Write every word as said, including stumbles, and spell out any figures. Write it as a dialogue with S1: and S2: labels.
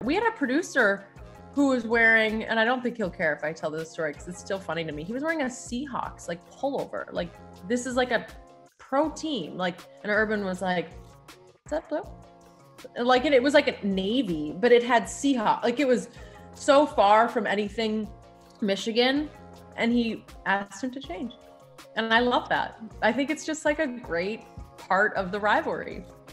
S1: we had a producer who was wearing, and I don't think he'll care if I tell this story because it's still funny to me. He was wearing a Seahawks like pullover. Like this is like a pro team. Like, and Urban was like, "Is that blue?" Like it, it was like a navy, but it had Seahawks. Like it was so far from anything Michigan, and he asked him to change. And I love that. I think it's just like a great part of the rivalry.